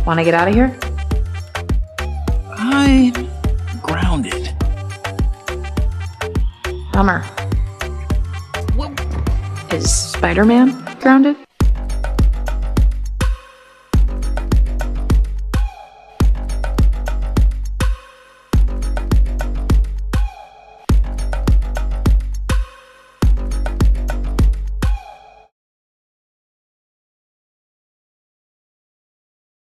Want to get out of here? I'm grounded. Bummer. Is Spider-Man grounded?